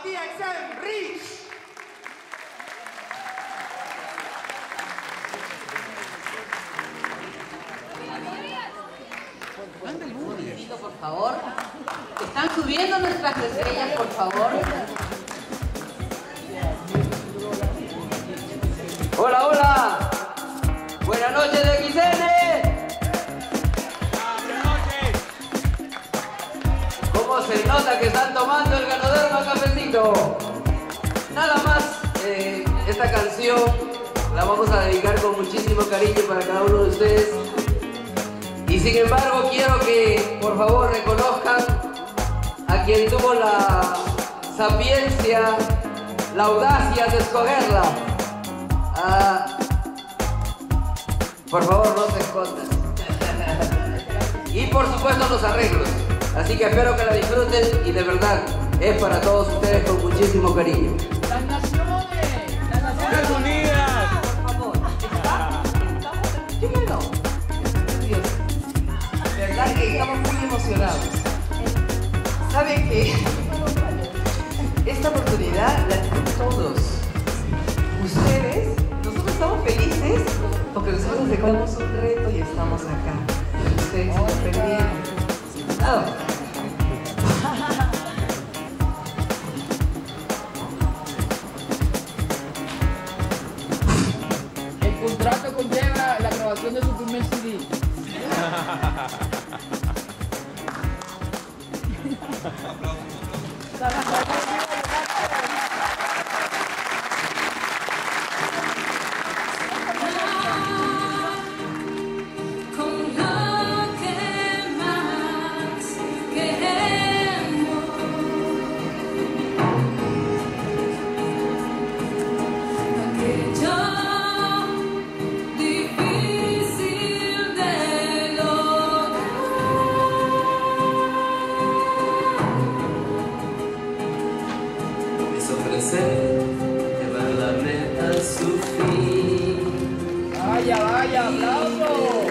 DXM Reach. Por favor, están subiendo nuestras estrellas, por favor. Hola, hola. Buenas noches de XN. Buenas noches. ¿Cómo se nota que están tomando el Ganoderma cafecito? Nada más, esta canción la vamos a dedicar con muchísimo cariño para cada uno de ustedes. Y sin embargo quiero que por favor reconozcan a quien tuvo la sapiencia, la audacia de escogerla. Por favor no se escondan. Y por supuesto los arreglos. Así que espero que la disfruten y de verdad es para todos ustedes con muchísimo cariño. ¡Las naciones unidas! Por favor, estamos. Díganlo. Dios. De verdad que estamos muy emocionados. ¿Saben qué? Esta oportunidad la tienen todos. Ustedes, nosotros estamos felices porque nosotros dejamos un reto y estamos acá. Ustedes se lo perdieron. El contrato conlleva la grabación de su primer CD. Llevar la meta a su fin. Vaya, vaya, aplausos.